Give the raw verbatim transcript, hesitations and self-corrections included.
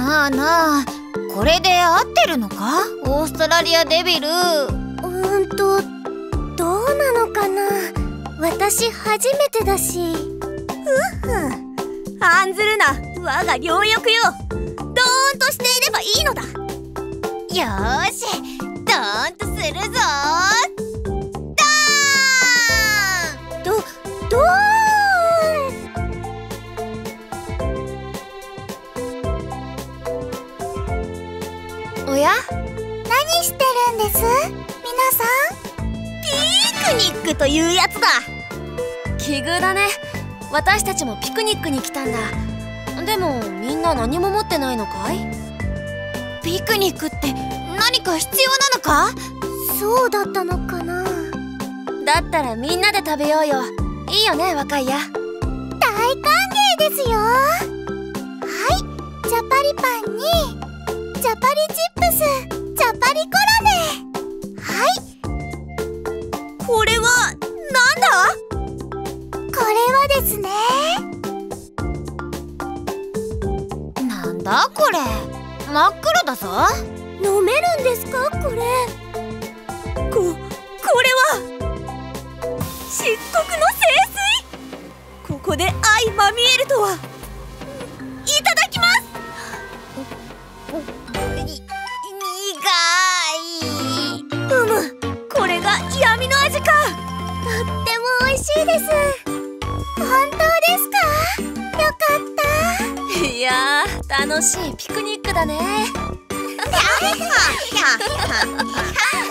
なあなあ、これで合ってるのか？オーストラリアデビル。うーんとどうなのかな。私初めてだし。ふふ案ずるな、我が両翼よ。ドーンとしていればいいのだ。 よーし、ドーンとするぞー。 ドーン。ドドーン。おや？何してるんです？皆さん。ピクニックというやつだ。 奇遇だね。私たちもピクニックに来たんだ。でもみんな何も持ってないのかい？ ピクニックって何か必要なのか？ そうだったのかな。 だったらみんなで食べようよ。いいよね、若いや。 大歓迎ですよ。はい、ジャパリパンにジャパリチップス、ジャパリコロネ。はい。これはなんだ？これはですね。 なんだこれ、真っ黒だぞ。 飲めるんですかこれ？こ、これは漆黒の聖水。ここで相まみえるとは。いただきます。 に、苦い。 うむ、これが闇の味か。とっても美味しいです。本当ですか？よかった。 いやー、楽しいピクニックだね。